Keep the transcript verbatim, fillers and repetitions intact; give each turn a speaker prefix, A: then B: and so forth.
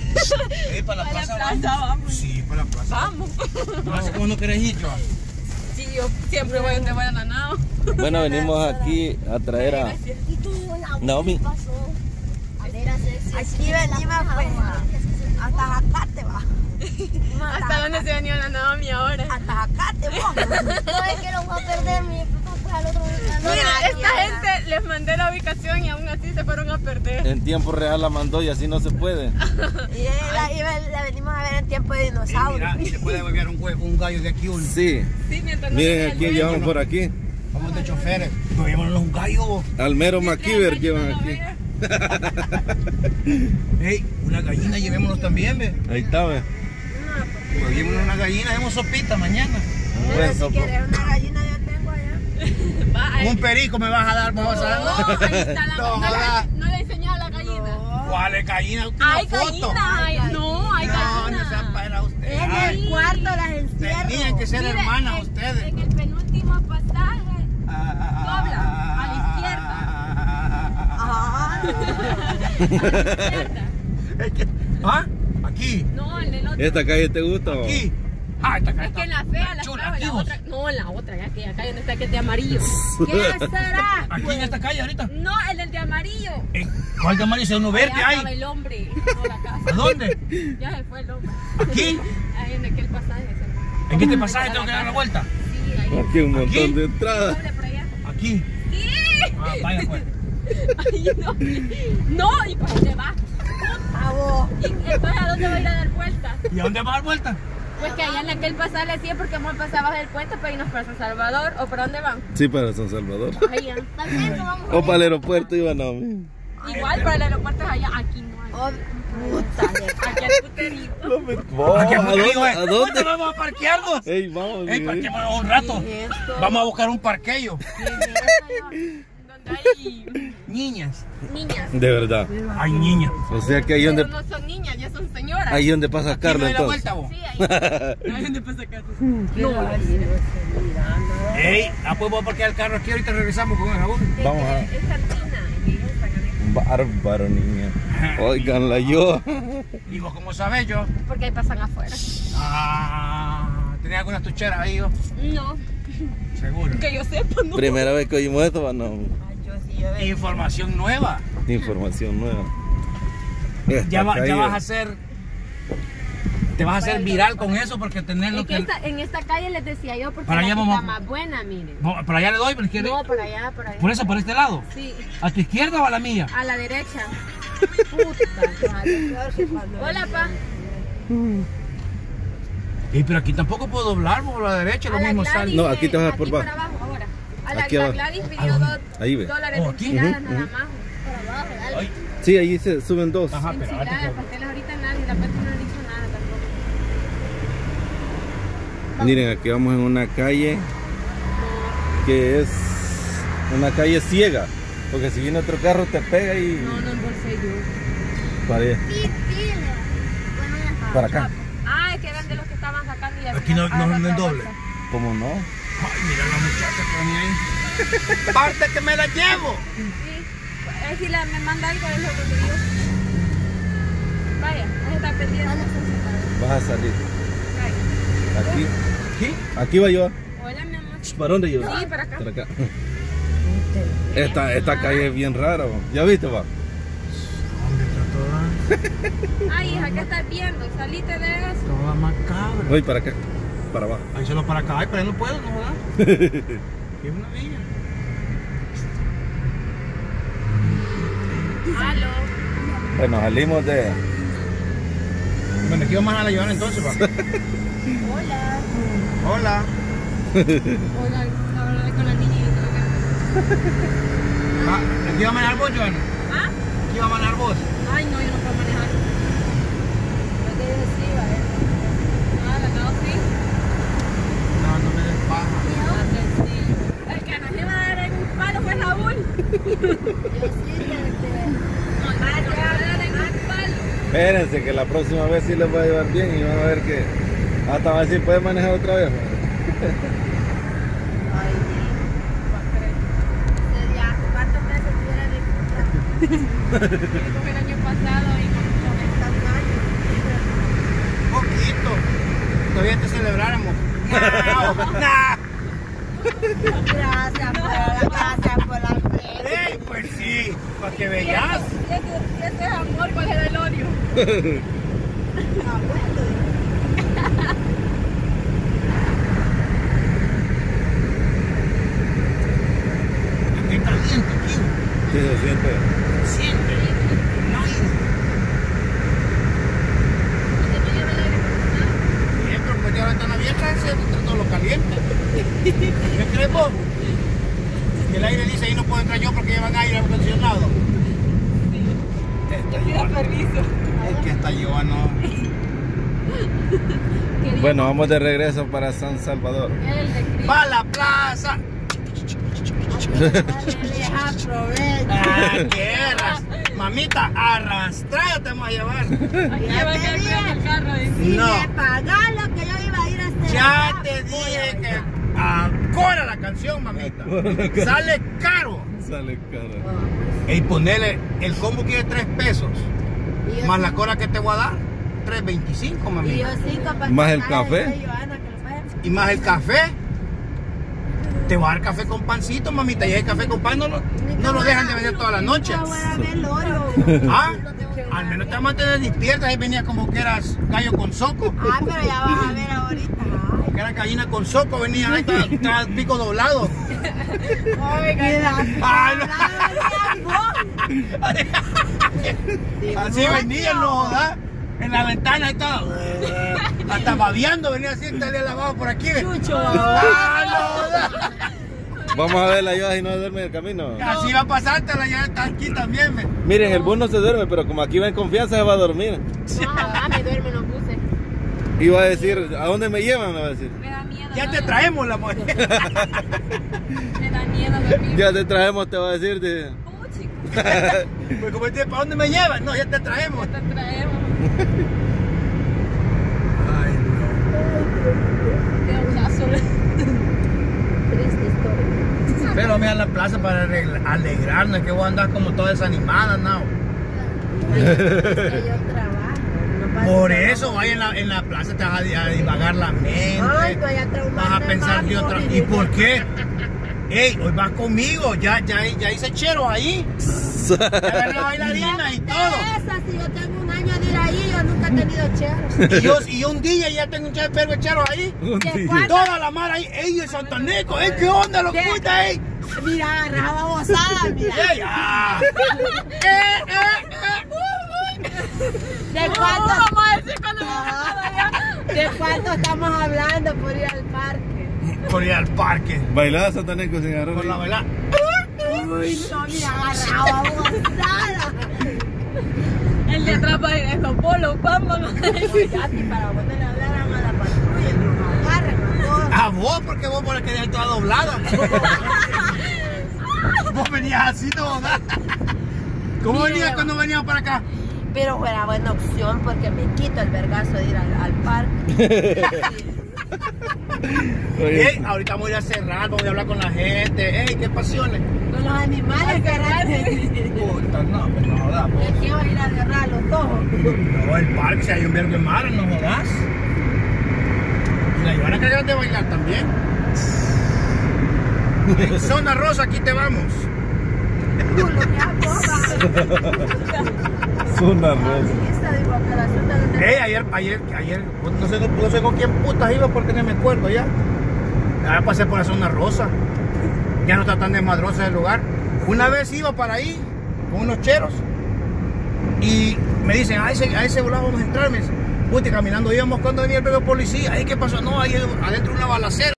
A: ¿Eh, para la
B: Para
A: plaza?
B: la plaza, vamos.
A: Sí, para la plaza.
B: Vamos.
A: No sé cómo no querés ir, Joan.
B: Sí, yo siempre voy donde vayan a nado.
C: Bueno, venimos aquí a traer a
D: ¿Y tú,
C: Naomi.
D: ¿qué pasó? A ver, a hacer si-
E: Aquí venimos pues, hasta Jacate va.
B: ¿Hasta dónde se venía la Naomi ahora?
E: Hasta Jacate, vos.
D: No, es que lo voy a perder, mi papá fue al otro al otro
B: Mira,
D: lado.
B: esta gente les mandé la ubicación y aún así se fueron a perder.
C: En tiempo real la mandó y así no se puede.
E: Y la, y la, la venimos a ver en tiempo de
A: Eh,
E: dinosaurio.
A: mira, y se puede volver un, hue- un gallo de aquí uno.
C: Sí.
B: Sí, mientras no
C: Miren
B: llegue
C: a
B: el
C: quién
B: dueño.
C: llevamos por aquí.
A: Vamos de choferes. No, llevémonos un gallo.
C: Al mero
B: Mientras
C: MacIver
B: el
C: llevan
B: dueño no
C: aquí.
B: vea.
A: Ey, una gallina llevémonos también, ve.
C: Ahí está, ve.
A: Pues llevémonos una gallina, hacemos sopita mañana.
C: Un
E: Pero
C: buen
E: si
C: sopo.
E: quieres una gallina yo tengo allá.
B: Va, ahí.
A: Un perico me vas a dar, vamos a
B: No,
A: dar.
B: ahí está la
A: No,
B: no,
A: joda.
B: le, no le he enseñado a la gallina.
A: ¿Cuál es gallina? Una
B: Hay
A: foto.
B: gallina, hay- no, hay
A: No, no
B: gallina.
A: sean para ustedes.
E: En el cuarto las encierro.
A: Tenían que ser
B: Mire,
A: hermanas
B: en-
A: ustedes.
B: En el penúltimo pasaje.
A: Dobla
B: a la izquierda.
A: Es que, ¿ah? Aquí,
B: No, en el otro.
C: ¿Esta calle te gusta o?
A: aquí. Ah, esta calle
B: Es que en
A: está
B: la fea, la
A: chula.
B: estaba,
A: Aquí
B: la
A: vos.
B: otra. No, en la otra, ya que acá donde está que es de amarillo. ¿Qué será?
A: Aquí en esta calle ahorita.
B: No, el el de amarillo.
A: Eh, ¿Cuál de amarillo? Uno verde
B: Allá estaba
A: ahí.
B: el hombre, no la casa.
A: ¿A dónde?
B: Ya se fue el hombre.
A: ¿Aquí?
B: Ahí en aquel pasaje. ese.
A: ¿En este pasaje tengo que dar la vuelta?
B: Sí, ahí.
C: Aquí un montón
A: ¿Aquí?
C: de entradas.
B: Doble por allá.
A: Aquí.
B: Sí.
A: Ah, vaya pues.
B: Ay, no. No, ¿y para dónde va?
E: A vos.
B: ¿Y entonces a dónde va a ir a dar vuelta?
A: ¿Y a dónde va a dar vuelta?
B: Pues que allá en aquel pasaje sí, porque hemos pasado del puente para irnos para San Salvador. ¿O para dónde van?
C: Sí, para San Salvador.
B: Allá.
D: También nos vamos a
C: O para el aeropuerto iba Naomi.
B: Igual para el aeropuerto es allá. Aquí no hay.
E: Oh, puta.
B: Aquí hay puterito.
C: Oh, ¿a,
A: Aquí a
C: dónde,
A: Puerto Rico,
C: ¿A
A: ¿Dónde
C: dónde?
A: vamos a parquearnos?
C: Ey, vamos.
A: Ey,
C: mi-
A: parquémonos un rato.
B: ¿Qué es esto?
A: Vamos a buscar un parqueyo.
B: Donde hay
A: Niñas.
B: niñas.
C: De verdad.
A: Hay niñas.
C: O sea que ahí donde,
B: Pero no son niñas, ya son señoras.
C: ahí donde pasa
A: ¿Quién
C: Carlos
A: me da la
C: entonces.
A: vuelta vos?
B: Sí, ahí. Ahí donde pasa Carlos. No,
A: Ey, ah, pues voy a parquear el carro aquí, ahorita regresamos con el jabón.
C: Vamos a-
B: Es cantina. y ellos están en-
C: Bárbaro, niña. Oiganla yo.
A: ¿Y vos cómo sabés yo?
B: Porque ahí pasan afuera.
A: Ah, ¿tenía algunas tucheras ahí yo?
B: No,
A: Seguro.
B: que yo sepa, no.
C: Primera vez que oímos esto, va, no.
E: Ay, yo sí, yo veo.
A: Información nueva.
C: Información nueva. Esta
A: Ya, va- ya
C: calle-
A: vas a hacer... Te vas a hacer viral con eso porque tenés lo
B: Es que
A: que...
B: esta- en esta calle les decía yo porque
A: Para
B: la
A: allá
B: que
A: vamos-
B: está más buena, miren.
A: No, ¿Por allá le doy? ¿Por la izquierda?
B: No, por allá, por allá.
A: ¿Por eso, por este lado?
B: Sí,
A: ¿A tu izquierda o a la mía?
B: a la derecha. Puta, madre.
E: Peor que cuando-
B: Hola, pa.
A: Y pero aquí tampoco puedo doblar por la derecha, lo
B: A la
A: mismo
B: Gladys,
A: sale.
C: No, aquí te vas a
B: aquí
C: por
B: para
C: abajo.
B: abajo ahora. A la,
C: Aquí
B: la
C: abajo.
B: Gladys
A: ¿A
B: pidió
A: dónde?
B: dos
C: Ahí ve.
B: dólares
A: Oh,
B: de
A: aquí.
B: enchiladas
C: Ujú,
B: nada
C: ujú.
B: más.
D: para abajo, dale.
A: Ay,
C: Sí, ahí se suben dos.
A: ajá, pero
B: Enchiladas,
A: antes que-
B: pasteles ahorita nadie, la parte no ha dicho nada tampoco.
C: Miren, aquí vamos en una calle que es una calle ciega. Porque si viene otro carro te pega y
B: No, no embolsé yo.
C: para allá.
D: Sí, dile. Bueno, ya está.
C: Para acá.
B: Ah, es que eran de los que estaban sacando y ya
A: Aquí no-
B: se-
A: no- no es
B: otra
A: doble.
B: bolsa.
C: ¿Cómo no?
A: Ay, mira la muchacha que venía ahí. ¡Parte que me la llevo!
B: Sí, es si la, me manda algo es lo que te digo. Vaya, vas a estar pendiente.
C: Vas a salir.
B: Vaya.
C: Aquí.
A: ¿Aquí?
C: Aquí va yo.
B: Hola, mi amor.
C: ¿Para dónde yo?
B: Sí, para acá.
C: Para acá. Esta, esta calle es bien rara, ¿va? ¿Ya viste, va?
A: ¿Dónde está toda?
B: Ay, hija, ¿qué estás viendo? Salite de eso.
A: Toda macabra.
C: Voy para acá. Para abajo.
A: Ahí solo para acá. Ay, pero ahí no puedo, ¿no? ¿Verdad? Es una villa.
B: Aló.
C: Bueno, salimos de...
A: Bueno, aquí vamos a la llevar entonces, va.
B: Hola.
A: Hola.
B: Hola, hablaré con la niñita.
A: Ah, ¿aquí va a manejar vos, Joana?
B: ¿Ah?
A: ¿Aquí va a manejar vos?
B: Ay, no, yo no puedo manejar. No te dices sí, va, eh. Ah, la acabo sí.
A: No, no me des paja.
B: Ah, sí. El que nos iba a dar en un palo fue Raúl.
D: Yo sí, este.
B: No, no, nos iba a dar en un palo.
C: Espérense que la próxima vez sí les voy a llevar bien y van a ver que hasta va a decir, ¿puedes manejar otra vez?
E: Ay, ya, ¿cuántos meses tuviera de puta?
B: Con el año pasado y con
E: Tan años.
A: rapidito. Todavía te celebráramos. No, nah.
E: Gracias por la gracias por la fe.
A: Ey, pues sí, para que veas.
B: Si ese, si ese es amor, ¿cuál era el odio?
A: Aquí está caliente, aquí.
C: Sí, se siente.
A: Siente. No, bien, pero como ya la ventana abierta, se entra todo lo caliente. ¿Qué crees vos? Que el aire dice, ahí no puedo entrar yo porque llevan aire acondicionado. Esta
B: Pida
A: Joana.
B: permiso.
A: Es que esta Joana no.
B: Quería-
C: Bueno, vamos de regreso para San Salvador.
B: El de Cristo.
A: ¡Va a la plaza!
E: Les aprovecho.
A: ¡Ah, guerras! Mamita, arrastrada te vamos a llevar.
B: Aquí
E: Ya
B: va a
E: te
B: quedar
E: dije.
B: el carro. dice.
E: Si
A: No.
E: me pagan lo que yo iba a ir a hacer.
A: Ya
E: allá,
A: te
E: voy a
A: dije que
E: bailar.
A: acora la canción, mamita. Sale caro.
C: Sale cara.
A: Y ponele, el combo quiere tres pesos.
E: Y yo
A: Más
E: sí-
A: la cola que te voy a dar, tres veinticinco,
E: Y yo
A: mamita.
E: cinco para
C: Más el
E: pagar
C: café.
E: de Joana, que lo pague.
A: Y más el café. Te voy a dar café con pancito, mamita. Y el café con pan no lo, no lo dejan de vender toda la noche.
E: No voy a velorio.
A: Ah, al menos te vas a mantener despierta. Ahí venía como que eras gallo con soco.
E: Ah, pero ya vas a ver ahorita.
A: Como que era gallina con soco. Venía ahí, estaba, estaba el pico doblado.
E: Oiga,
A: Ah, no. Así venía, no jodas. En la ventana ahí estaba. Hasta babeando venía así, estaría lavado por aquí.
E: Chucho.
A: Ah, no jodas.
C: Vamos a ver la ayuda si no duerme en el camino.
A: Así va a pasártela, ya está aquí también. ve.
C: Miren, el bus no se duerme, pero como aquí va en confianza se va a dormir.
B: No, ah, me duerme, no puse.
C: Y va a decir, ¿a dónde me llevan? Me va a decir.
B: Me da miedo.
A: Ya
B: ¿no?
A: te traemos la mujer.
B: Me da miedo dormir.
C: Ya te traemos, te va a decir. De...
B: Oh, chico,
A: Pues como dice, ¿para dónde me llevas? No, ya te traemos.
B: te traemos.
A: Ay,
B: Qué abrazo.
E: Triste historia.
A: no. Pero mira la plaza para arregla- alegrarnos, que vos andás como toda desanimada, no.
E: Es que yo trabajo. No pasa
A: Por
E: nada.
A: eso, vaya en la, en la plaza, te vas a, a divagar la mente.
E: Ay, voy a traumarme
A: Vas a pensar de
E: más,
A: otra.
E: no,
A: ¿Y por qué? Ey, hoy vas conmigo, ya, ya, ya hice chero ahí. Ya agarré la bailarina y todo.
E: Esa, si yo tengo un año de ir ahí, yo nunca he tenido cheros.
A: Y yo, y yo un día ya tengo un chero de chero ahí.
C: Un
E: ¿Qué
C: día.
E: cuál?
A: Toda la mar ahí, ey, el santaneco, ey, ¿qué onda, lo
E: ¿Qué?
A: cuita, ey?
E: Mira, agarraba bozada, mira.
A: Ey, ah. Eh, eh,
E: ¿De
B: No,
E: cuánto?
B: vamos a decir cuando me
E: Ah, ¿De cuánto estamos hablando por ir al parque?
A: eh. Por ir al parque,
C: Bailaba Santaneco sin agarrar.
A: por la bailar.
E: Uy, no, mira, agarraba bozada.
B: El de atrás va a ir estos polos, vámonos.
E: Oye, Tati, para vos no le hablaran a la patrulla, nos agarran a todos.
A: A vos, porque vos por la que toda doblada. Vos venías así, no jodas. ¿Cómo
E: Mira.
A: venías cuando veníamos para acá?
E: Pero fuera buena opción porque me quito el vergazo de ir al, al parque.
C: Oye,
A: Ey, ahorita vamos a ir a cerrar, vamos a hablar con la gente. Ey, qué pasiones.
E: Con los animales que
A: Puta, no, pues no jodas. vos.
E: es que iba a ir a agarrar los dos.
A: No, el parque, si hay un verde mar, no jodas. Y la Joana que de bailar también. En Zona Rosa, aquí te vamos.
E: Culo, ya, boba.
C: es una rosa.
E: Esa, digo, que la suelta de
A: Ey, ayer, ayer, ayer, no sé, no sé con quién putas iba porque no me acuerdo ya. Ya pasé por la Zona Rosa. Ya no está tan desmadrosa el lugar. Una vez iba para ahí con unos cheros y me dicen, a ese, a ese volado vamos a entrar. Me dicen, puta, caminando íbamos cuando venía el policía. Ay, ¿qué pasó? No, ahí adentro una balacera.